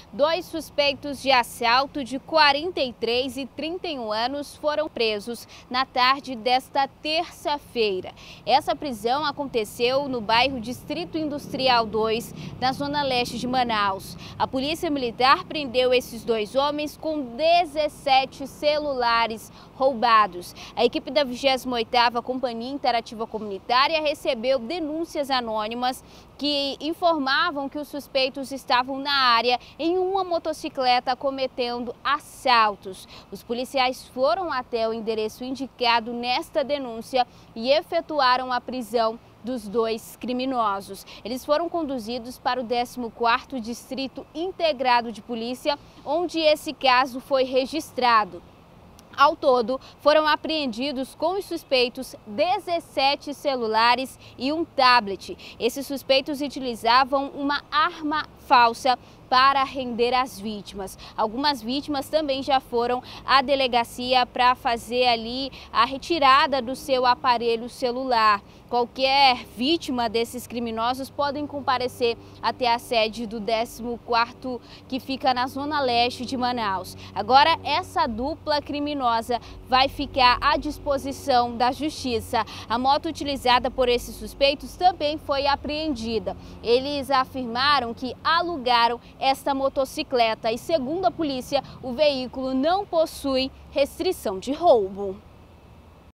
Dois suspeitos de assalto de 43 e 31 anos foram presos na tarde desta terça-feira. Essa prisão aconteceu no bairro Distrito Industrial 2, na zona leste de Manaus. A Polícia Militar prendeu esses dois homens com 17 celulares roubados. A equipe da 28ª Companhia Interativa Comunitária recebeu denúncias anônimas que informavam que os suspeitos estavam na área em uma motocicleta cometendo assaltos. Os policiais foram até o endereço indicado nesta denúncia e efetuaram a prisão dos dois criminosos. Eles foram conduzidos para o 14º Distrito Integrado de Polícia, onde esse caso foi registrado. Ao todo, foram apreendidos com os suspeitos 17 celulares e um tablet. Esses suspeitos utilizavam uma arma falsa para render as vítimas. Algumas vítimas também já foram à delegacia para fazer ali a retirada do seu aparelho celular. Qualquer vítima desses criminosos podem comparecer até a sede do 14º, que fica na zona leste de Manaus. Agora, essa dupla criminosa vai ficar à disposição da justiça. A moto utilizada por esses suspeitos também foi apreendida. Eles afirmaram que alugaram esta motocicleta e, segundo a polícia, o veículo não possui restrição de roubo.